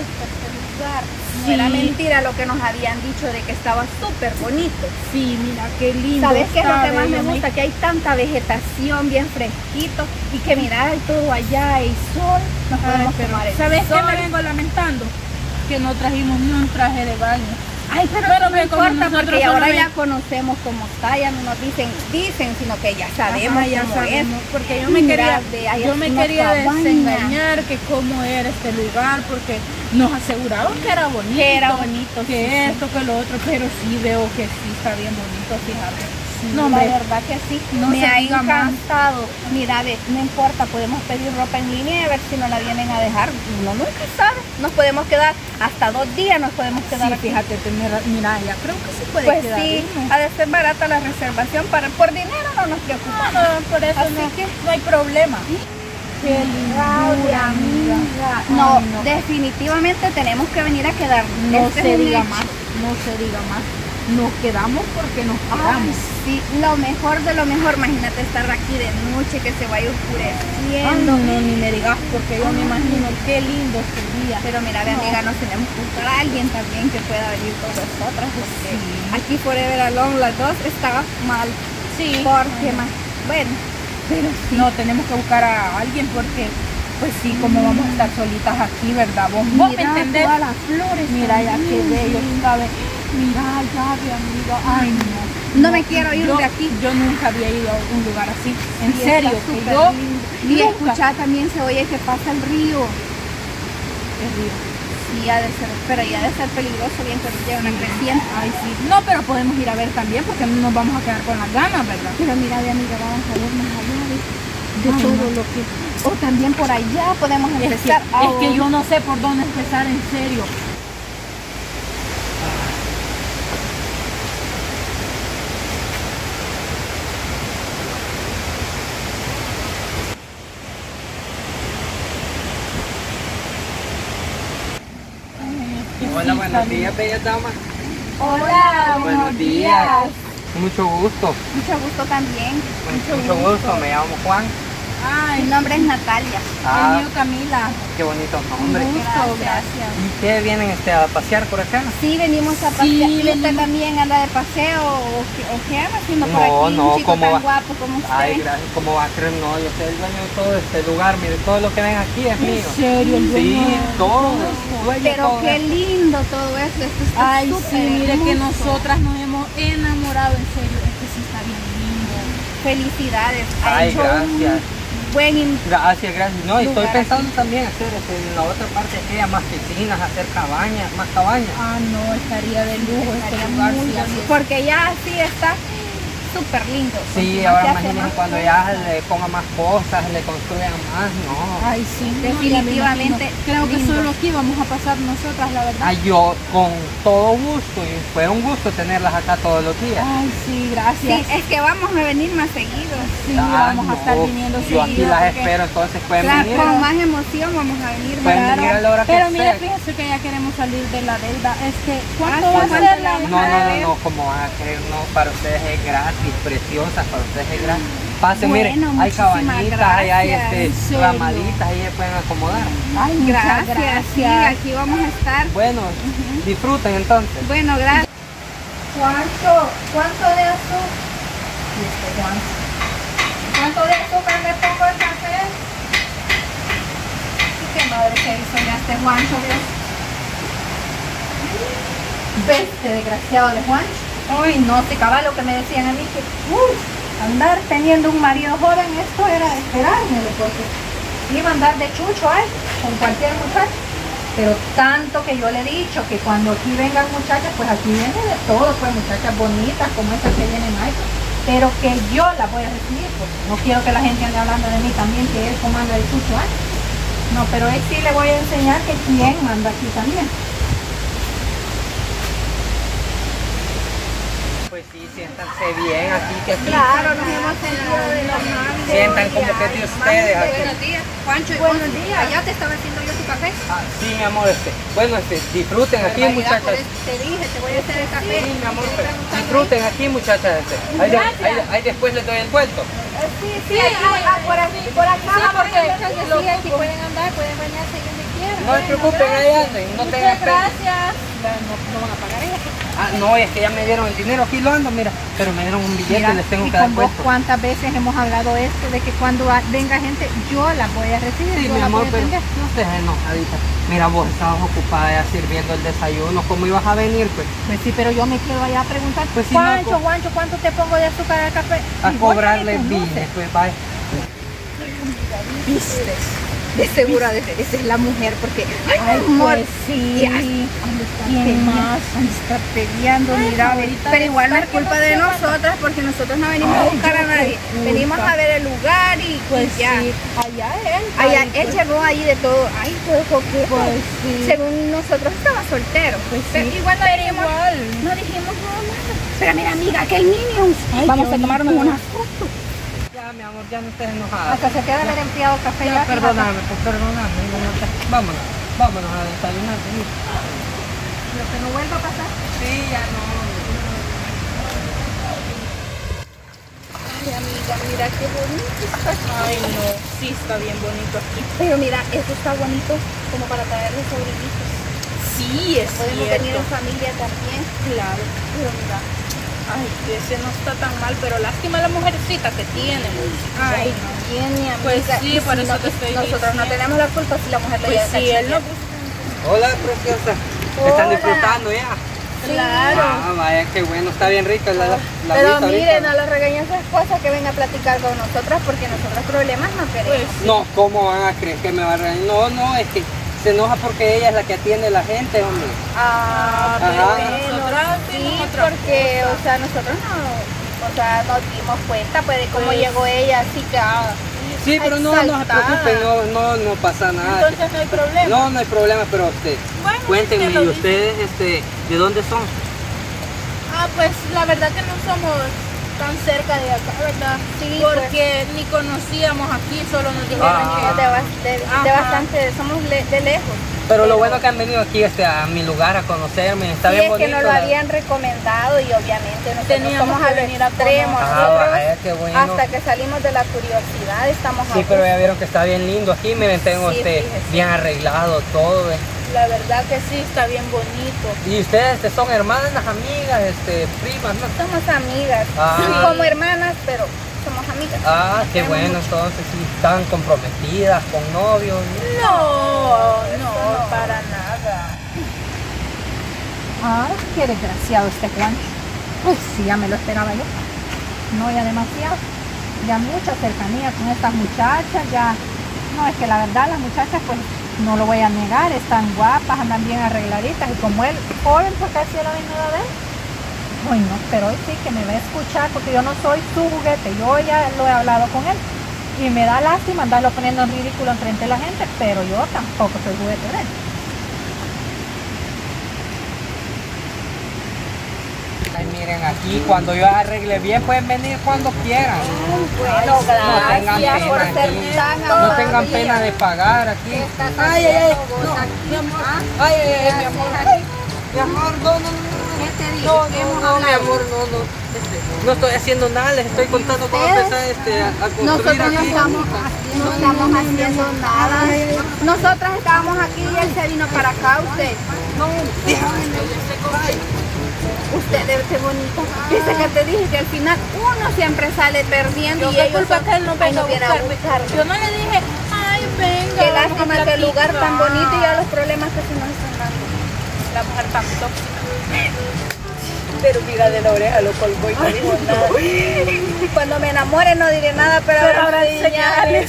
gusta este lugar. No Sí. era mentira lo que nos habían dicho de que estaba súper bonito. Sí, mira qué lindo. ¿Sabes qué es lo está, que más me bello, gusta? Que hay tanta vegetación, bien fresquito, y que mira, hay todo allá, hay sol, nos Ay, podemos pero tomar el ¿sabes qué sol. me vengo lamentando? Que no trajimos ni un traje de baño. Ay, pero Pero no ve, como importa nosotros porque ahora solamente- ya conocemos cómo está, ya no nos dicen, sino que ya sabemos Ajá, ya cómo sabemos, es. porque yo me Mira, yo me una quería cabaña. desengañar que cómo era este lugar, porque nos aseguraban que era bonito, que esto, que lo otro, pero sí veo que sí está bien bonito, fíjate. No, la verdad que sí, no me se ha diga más. encantado. Mira, ve, no importa, podemos pedir ropa en línea y a ver si nos la vienen a dejar. Uno nunca sabe, nos podemos quedar hasta 2 días, nos podemos quedar Sí, aquí. fíjate, mira, ya creo que se puede Pues quedar sí, uno. ha de ser barata la reservación, por dinero no nos preocupa. No, por eso Así no, que- no hay problema. Qué lindura, amiga. No, Ay, definitivamente tenemos que venir a quedar. No Este se es un diga hecho. más, no se diga más. Nos quedamos porque nos Ay, quedamos. sí, lo mejor de lo mejor, imagínate estar aquí de noche, que se vaya Ay, oscureciendo. no, ni me digas, porque yo me imagino qué lindo sería. Pero mira, No. amiga, nos tenemos que buscar a alguien también que pueda venir con nosotras, porque Sí. aquí Forever Alone, las dos, estaba mal. Sí. Porque más, bueno, pero sí. No, tenemos que buscar a alguien porque, pues sí, como vamos a estar solitas aquí, ¿verdad? Vos me Mira entendés. todas las flores. Mira ya qué también. bello, ¿sabes? Mira, Gaby, amiga. Ay, no. No me quiero ir yo, de aquí. Yo nunca había ido a un lugar así. En Sí, serio, está que súper yo lindo. Y nunca. escuchar también se oye que pasa el río. El río. Sí, ha de ser, pero ya ha de ser peligroso bien cuando llega una creciente. Ay, sí. No, pero podemos ir a ver también porque no nos vamos a quedar con las ganas, ¿verdad? Pero mira, de amiga, vamos a ver más allá de Ay, todo no. lo que... O también por allá podemos Es que, empezar. es que yo no sé por dónde empezar, en serio. Hola, buenos días, bellas damas. Hola, Buenos días. Mucho gusto. Mucho gusto también. Mucho gusto. Me llamo Juan. Mi Ay, nombre es Natalia. Ah, el mío Camila. qué bonito Un nombre. gusto, Gracias. ¿Y qué vienen a pasear por acá? Sí, venimos a Sí, pasear. ¿Y usted venimos. también anda de paseo o qué anda haciendo por No, aquí? no, Un chico ¿cómo tan va? guapo como usted. Ay, gracias. ¿Cómo va a creer? No, yo soy el dueño de todo este lugar. Mire, todo lo que ven aquí es mío. ¿En serio? El Sí, dueño? todo. Dueño de Pero todo qué esto. lindo todo eso. Esto está Ay, súper sí, mire que hermoso. nosotras nos hemos enamorado, en serio. Es que sí está bien lindo. Felicidades. Ha Ay, hecho gracias. un buen Gracias, gracias. No, y estoy lugar pensando también hacer en la otra parte aquella más piscinas, hacer cabañas, más cabañas. Ah, no, estaría de lujo este estaría lugar. muy sí, así bonito, es. porque ya así está súper lindo. Sí, Porque ahora se hace imagínense más cuando cosas. ya le pongan más cosas, le construyan más, no. Ay, sí. Definitivamente Creo que lindo. solo aquí vamos a pasar nosotras, la verdad. Ay, yo con todo gusto, y fue un gusto tenerlas acá todos los días. Ay, sí, Sí, gracias. es que vamos a venir más seguido. Sí, Ah, vamos a estar no, viniendo yo aquí seguido, las porque- espero, entonces pueden Claro, venir. con más emoción vamos a venir. Pueden ¿verdad? venir a la hora que Pero mira, sea. fíjese que ya queremos salir de la deuda. ¿Cuánto Ah, va a ¿cuánto ser la la vamos No, no, a no, ver? no, como van a querer, no, para ustedes es gratis, preciosas, para ustedes es gratis. Pasen, Bueno, miren, hay muchísimas cabañitas, ahí hay gracias, en serio. ramaditas, ahí se pueden acomodar. Ay, muchas Gracias, sí, aquí vamos a estar. Bueno, disfruten entonces. Bueno, gracias. ¿Cuánto de azúcar? ¿Cuánto de azúcar le pongo al café? ¿Y qué madre se hizo ya este Juancho, Dios? Este desgraciado de Juancho. Uy, no, te cabal lo que me decían a mí que andar teniendo un marido joven, esto era de esperármelo, porque iba a andar de chucho ahí con cualquier muchacho. Pero tanto que yo le he dicho que cuando aquí vengan muchachas, pues aquí viene de todo, pues muchachas bonitas como esas que vienen ahí, pero que yo las voy a recibir, porque no quiero que la gente ande hablando de mí también, que él comanda el chucho ahí. No, pero él sí le voy a enseñar que quién manda aquí también. Pues sí, siéntanse bien aquí, que aquí Claro, nos hemos sentido de los mames. sientan como que es de ustedes aquí. Buenos días, Juancho. Buenos días. Allá te estaba haciendo yo tu café. Ah, sí, mi amor, bueno, disfruten aquí, Barbaridad, por muchachas. eso te dije, te voy a hacer el café. Sí, mi amor, Estoy preguntando disfruten aquí, muchachas. Ahí después les doy el vuelto. Sí, aquí, por acá, Sí, porque sí, aquí pueden andar, pueden bañarse donde quieran. No se preocupen, ahí anden, no tengan pena. Gracias. No van a pagar ellas. Ah, no, es que ya me dieron el dinero, aquí lo ando, mira. Pero me dieron un billete, Mira, les tengo y que dar con vos puesto. cuántas veces hemos hablado esto de que cuando venga gente, yo la voy a recibir, Sí, yo mi la amor, voy a pero atender. no estés enojadita. Mira, vos estabas ocupada ya sirviendo el desayuno, ¿cómo ibas a venir, pues? Pues sí, pero yo me quedo allá a preguntar, Pues sí, no, Juancho, ¿cuánto te pongo de azúcar al café? A Y vos cobrarle ni conoces. billetes, pues vaya. ¿Viste? De seguro esa es la mujer, porque Ay, amor, pues sí. y así, ¿Quién más? está peleando, mira, ahorita pero igual no es está que culpa no de se van. nosotras, porque nosotros no venimos a buscar a nadie, venimos a ver el lugar y Pues ya. sí, allá él. Allá, Ay, él llevó ahí de todo, ay, todo coqueto. Pues sí. Según nosotros estaba soltero. Pues Pero sí. igual no Pero dijimos, igual. no dijimos nada. Pero mira, amiga, que el Minions. Ay, Vamos qué a tomarnos bonito. unas fotos. Ya, mi amor, ya no estés enojada. Hasta se queda el empleado café Ya, ya. perdóname, pues perdóname. Vámonos, vámonos a desayunar. Vení. Lo que no vuelva a pasar. Sí, ya no. Ay, amiga, mira qué bonito está. Ay, no. Sí, está bien bonito aquí. Pero mira, esto está bonito como para traerle sobrinitos. Sí, es Podemos cierto. venir en familia también. Claro. Pero mira, Ay, ese no está tan mal, pero lástima la mujercita que tiene. ay, bien, mi amiga. Pues sí, Y por si eso no, te estoy nosotros no diciendo. tenemos la culpa si la mujer le Pues llega a sí, él no. Hola, preciosa. Hola. ¿Están disfrutando ya? Claro. Ah, vaya, qué bueno. Está bien rica la Pero vista miren, ahorita. no le regañen a su esposa que venga a platicar con nosotras porque nosotros problemas no queremos. Pues No, ¿cómo van a creer que me va a regañar? No, no, es que se enoja porque ella es la que atiende a la gente, hombre. Ah, Ajá. pero bueno, Nosotras sí, vimos otra porque, cosa. o sea, nosotros no, o sea, nos dimos cuenta pues de cómo Pues- llegó ella, así que Sí, pero no se exaltada. preocupen, no pasa nada. Entonces no hay problema. No, no hay problema, pero Bueno, cuéntenme, usted lo ¿y dice. ustedes de dónde son? Ah, pues la verdad que no somos tan cerca de acá, ¿verdad? Sí, porque ni conocíamos aquí, solo nos dijeron Ah. de Ajá. bastante, somos de lejos. Pero lo bueno que han venido aquí a mi lugar a conocerme, está Sí, bien es bonito. que nos lo habían recomendado y obviamente nosotros Teníamos somos que al venir a extremo. conocer. Nosotros, vaya, qué bueno. hasta que salimos de la curiosidad, estamos Sí, a pero gusto. ya vieron que está bien lindo aquí, miren, tengo Sí, fíjese. bien arreglado todo. La verdad que sí, está bien bonito. Y ustedes son hermanas, amigas, primas, ¿no? Somos amigas, Ah. sí, como hermanas, pero somos amigas. Ah, qué bueno, entonces sí, están comprometidas con novios. No, para nada. Ah, qué desgraciado este Juan. Pues sí, ya me lo esperaba yo. No, ya demasiado. Ya mucha cercanía con estas muchachas, ya. No, es que la verdad las muchachas, pues, no lo voy a negar, están guapas, andan bien arregladitas. Y como él, joven, pues casi la venido de él. Uy, no, pero hoy sí que me va a escuchar porque yo no soy su juguete. Yo ya lo he hablado con él. Y me da lástima andarlo poniendo en ridículo enfrente de la gente, pero yo tampoco soy juguete de él. Ay, miren, aquí cuando yo arregle bien pueden venir cuando quieran. Bueno, tengan gracias pena por aquí. ser tan No tengan amable. pena de pagar aquí. Estás Ay, ay, ay, haciendo no, vos aquí. mi amor. ¿Ah? Ay, ay, ay, mi ¿Qué amor. haces aquí? Mi amor, no. ¿Qué te dije? No, ¿Qué hemos mi hablado? amor, no. No estoy haciendo nada, les estoy contando cómo ¿Ustedes? empezar a construir Nosotros no aquí. estamos haciendo nada. Nosotros estábamos aquí y él se vino para acá, usted. No, déjame. Usted debe ser bonito. Dice que te dije que al final uno siempre sale perdiendo y Qué ellos culpa son- que él no ay, venga a no viene a buscarme. buscarme. Yo no le dije, ay, venga. Qué vamos a lástima que el lugar tan platicar. bonito y ya los problemas que se nos están dando. La mujer tan tóxica. Pero mira de la oreja lo colgó y no dijo nada. Cuando me enamore no diré nada, pero ahora hay señales.